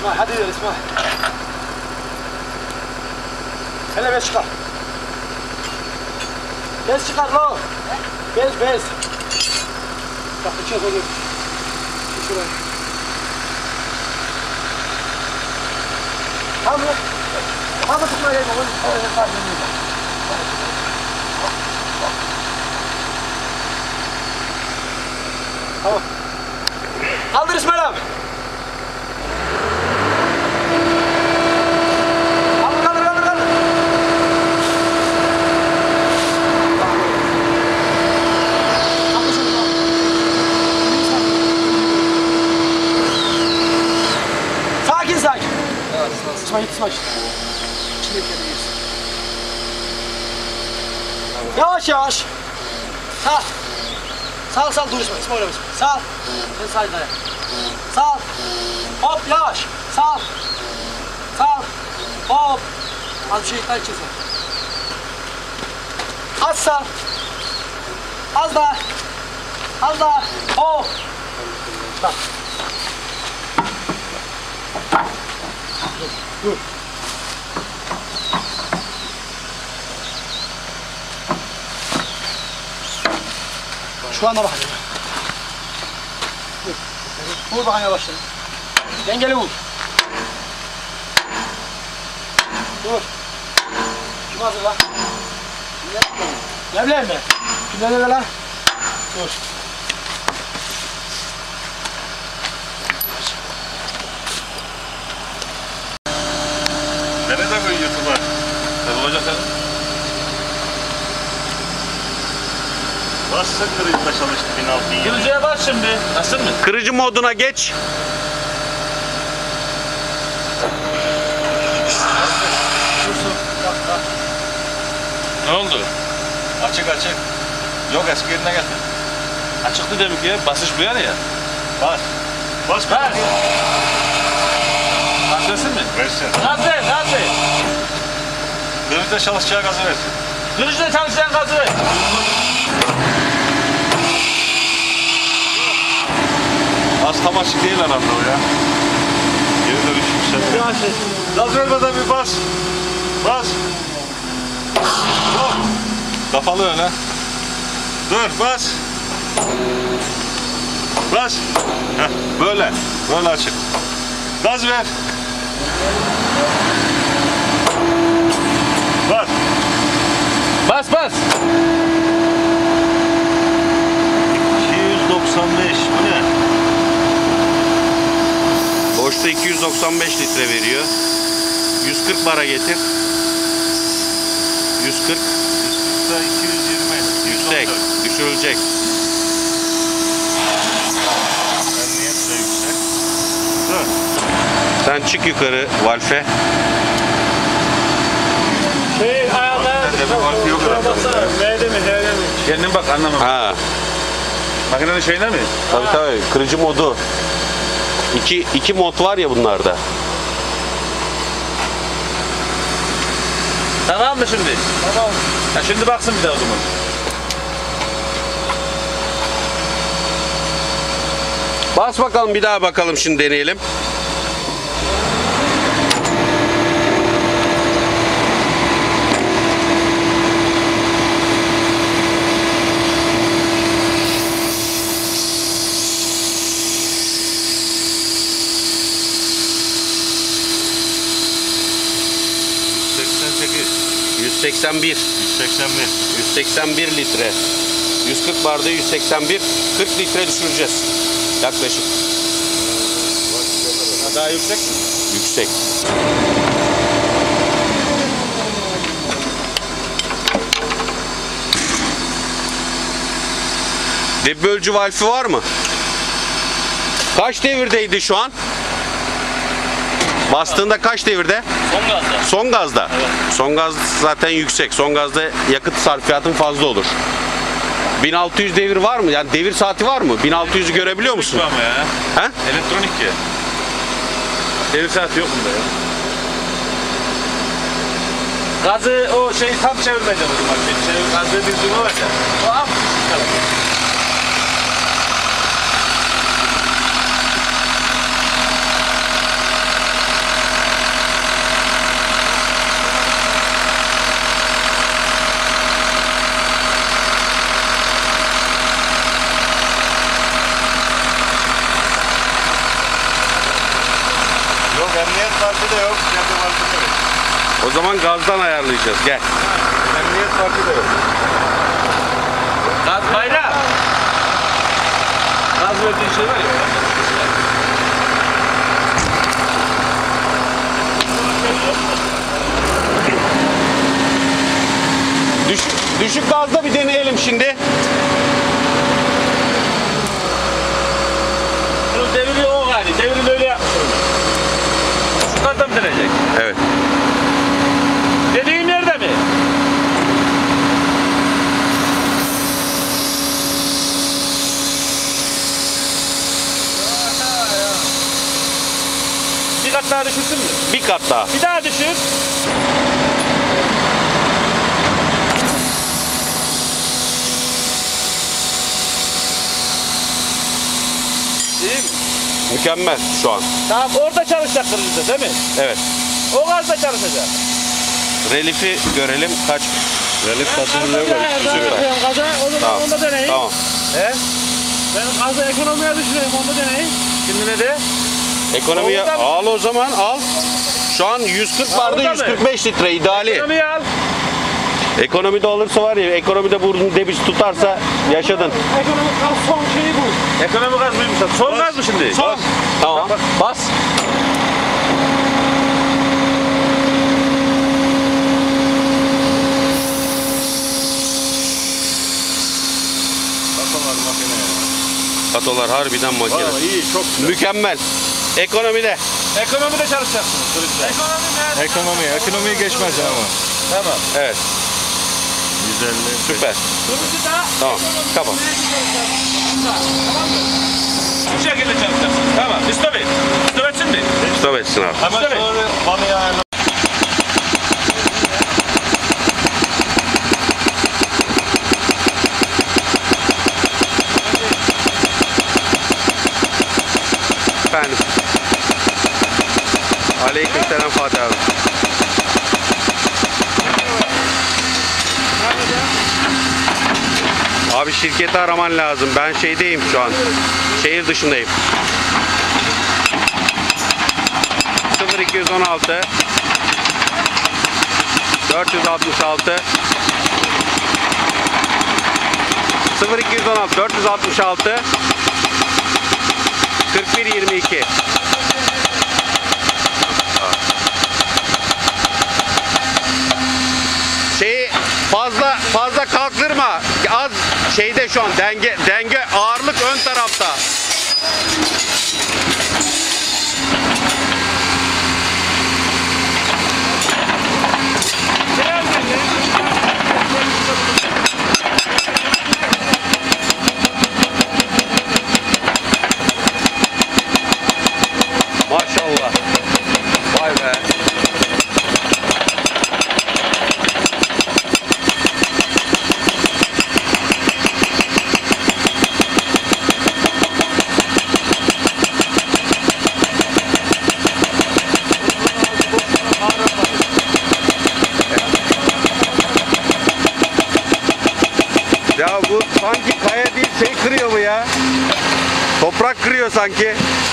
İsmail hadi diyor İsmail. Hele bez çıkar. Bez çıkar lo. Bez. Bak bıçak olur. Şuraya. Tamam tutma gelme. Tamam. Kaldır İsmail abi. Kaldır. Sakin. Evet, İsmail. Yavaş. Ha. Sal dur İsmail abi. Sal. Sen sağ dayan. Sal. Hop yavaş. Sal. Hop. Az bir şey daha çizin. Az sal. Az daha. Hop. Bak. Dur. Şu anda bak. Vur bakın yavaşça. Dengeli vur. Dur. Kim hazır lan? Ne bileyim ben? Kimden öyle lan? Dur. Nerede böyle YouTube'a? Ne olacak lan? Nasıl kırıcıda çalıştı 1600? Kırıcıya bas şimdi. Nasıl mı? Kırıcı moduna geç. Ne oldu? Açık. Yok eski yerine geldi. Açıktı demek ya. Basış bu yana ya. Bas. Gaz versin mi? Versin. Gaz ver. Kırıcıda çalışacağı gazı versin. Kırıcıda çalışan gazı ver. Az tam açık değil herhalde o ya. Geri dönüş yükseltti. Gaz vermeden bir bas. Dur. Kafalı öyle. Dur bas. Heh, böyle açık. Gaz ver. Bas. 295 bu ne? Boşta 295 litre veriyor. 140 bara getir. 140. 140'da 220. Yüksek. Düşürülecek. Emniyet de yüksek. Dur. Sen çık yukarı valfe. Ayağına. Valfi yok herhalde. M'de mi? Kendin bak anlamam. Ha. Makinenin şeyine mi? Tabii. Kırıcı modu. İki mod var ya bunlarda. Tamam mı şimdi? Tamam. Ha, şimdi baksın bir daha o zaman. Bas bakalım, bir daha bakalım, şimdi deneyelim. %81. 181. 181 litre. 140 barda 181. 40 litre düşüreceğiz. Yaklaşık. Daha yüksek mi? Yüksek. Deb bölücü valfi var mı? Kaç devirdeydi şu an? Bastığında kaç devirde? Son gazda. Son gazda. Evet. Son gaz zaten yüksek. Son gazda yakıt sarfiyatın fazla olur. 1600 devir var mı? Yani devir saati var mı? 1600'ü görebiliyor musun? Ama ya. He? Elektronik ya. Devir saati yok bunda ya. Gazı o şeyi tam çevirmeyeceğim o zaman. Gazı bir düğme var ya. O hafif kalacak. Emniyet farkı da yok. Kendi farkı da yok. O zaman gazdan ayarlayacağız. Gel. Emniyet farkı da yok. Gaz bayrağı. Gaz verdiğin şey var ya. Düşük gazda bir deneyelim şimdi. Bunun deviri o galiba. Devirini öyle yapmışsın. Şu gazda mı dönecek? Evet. Dediğin yerde mi? Bir kat daha düşürsün mü? Bir kat daha. Bir daha düşür. İyi mi? Mükemmel şu an. Tamam orada çalışacak kırmızı değil mi? Evet. O gazda çalışacak. Relifi görelim. Kaç? Relif kaçırılıyor mu? Gaza o zaman Tamam. onda deneyim. Tamam. He? Ben gazı ekonomiye düşüreyim onda deneyim. Şimdi ne de? Ekonomiye Orada mı? al o zaman al. Şu an 140 vardı, Orada mı? 145 litre ideali. Ekonomiyi al. Ekonomide olursa var ya, ekonomide burnun debis tutarsa yaşadın. Ekonomik gaz son şeyi bu. Ekonomi gaz mıymış? Son gaz mı şimdi? Son. Tamam. Bas. Bakalım makineye. Katolar harbiden makine. Valla iyi, çok güzel. Mükemmel. Ekonomide. Ekonomide çalışacaksınız turistler. Ekonomiyi geçmez ama. Tamam. Evet. 150. Süper. Tamam. Tamam. Bu şekilde çalışacaksın. Tamam. Stop et. Stop etsin mi? Stop etsin abi. Hemen Tabii. sonra bana ayarla. Efendim. Aleykümselam Fatih abi. Abi şirketi araman lazım. Ben şeydeyim şu an. Şehir dışındayım. 0216 466 0216 466 4122. Şeyi fazla kalktırma. Az şeyde şu an denge ağırlık ön tarafta. Maşallah. Vay be. Ya bu sanki kaya değil şey kırıyor bu ya. Toprak kırıyor sanki.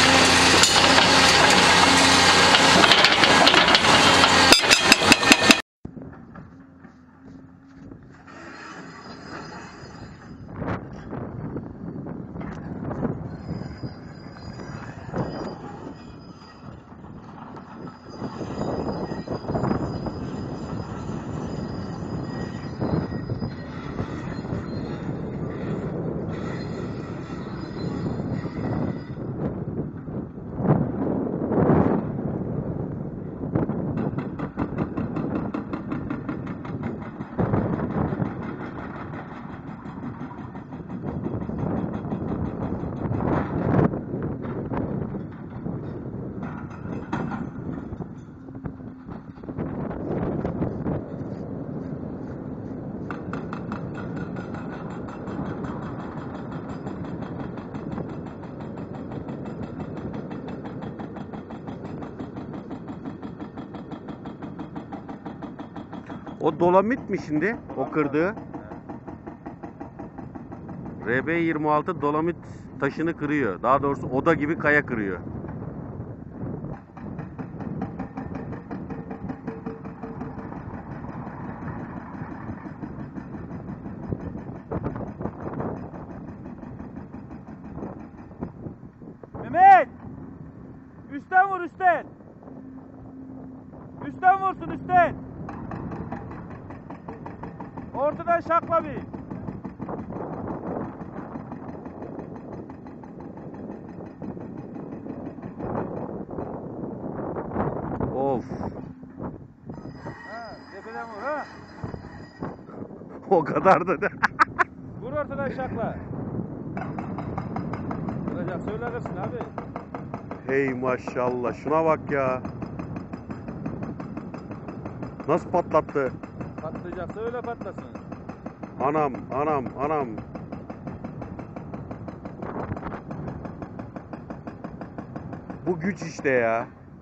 O dolomit mi şimdi? O kırdığı. RB26 dolomit taşını kırıyor. Daha doğrusu oda gibi kaya kırıyor. Üstten vur üstten. Üstten vursun üstten. Ortadan şakla bir. Of. Ha, tepeden vur ha. O kadar da. Vur ortadan şakla. Vuracak söylersin abi. Hey maşallah. Şuna bak ya. Nasıl patlattı? Patlayacaksa öyle patlasın. Anam, anam, anam. Bu güç işte ya.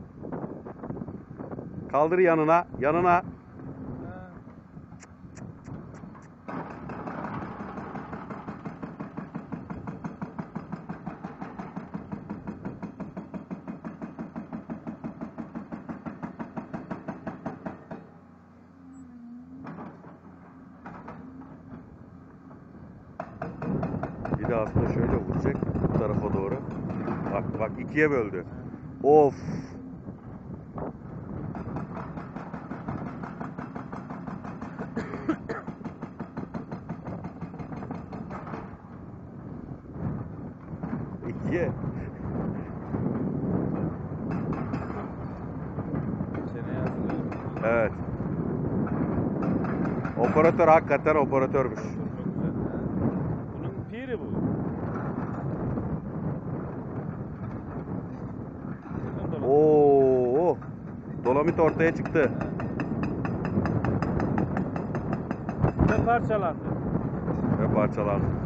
Kaldır yanına, yanına. Ha. Bir de aslında şöyle vuracak bu tarafa doğru. Bak bak ikiye böldü. Of. İkiye. Seneye hazırlıyorum. Evet. Operatör hakikaten operatörmüş. Çok güzel. Ha. Bunun piri bu. Bunun da Oo. Dolomit ortaya çıktı. ve parçalandı. Ve parçalandı.